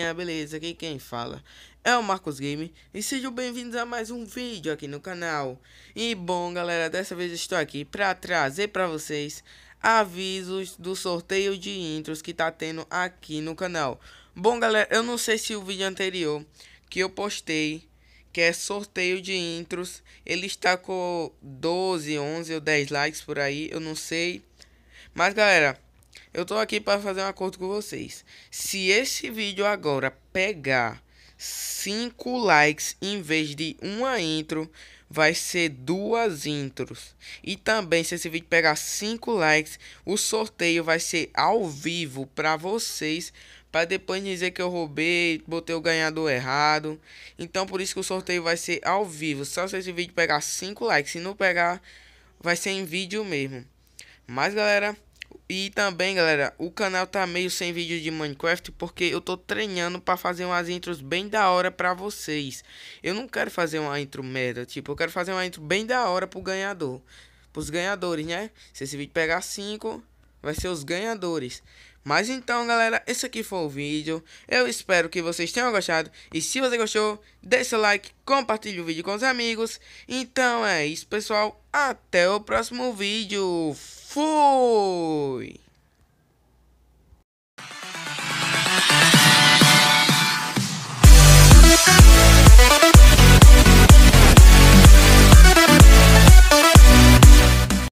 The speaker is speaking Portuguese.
galerinha, beleza? Aqui quem fala é o Marcos Game e sejam bem-vindos a mais um vídeo aqui no canal. E bom, galera, dessa vez estou aqui para trazer para vocês avisos do sorteio de intros que tá tendo aqui no canal. Bom, galera, eu não sei se o vídeo anterior que eu postei, que é sorteio de intros, ele está com 12, 11 ou 10 likes por aí, eu não sei. Mas, galera, eu tô aqui para fazer um acordo com vocês. Se esse vídeo agora pegar 5 likes em vez de uma intro, vai ser duas intros. E também, se esse vídeo pegar 5 likes, o sorteio vai ser ao vivo para vocês, para depois dizer que eu roubei, botei o ganhador errado. Então, por isso que o sorteio vai ser ao vivo. Só se esse vídeo pegar 5 likes. Se não pegar, vai ser em vídeo mesmo. Mas, galera, e também, galera, o canal tá meio sem vídeo de Minecraft porque eu tô treinando pra fazer umas intros bem da hora pra vocês. Eu não quero fazer uma intro merda, tipo, eu quero fazer uma intro bem da hora pro ganhador. Pros ganhadores, né? Se esse vídeo pegar 5, vai ser os ganhadores. Mas então, galera, esse aqui foi o vídeo. Eu espero que vocês tenham gostado. E se você gostou, deixe seu like, compartilhe o vídeo com os amigos. Então é isso, pessoal. Até o próximo vídeo. Fui!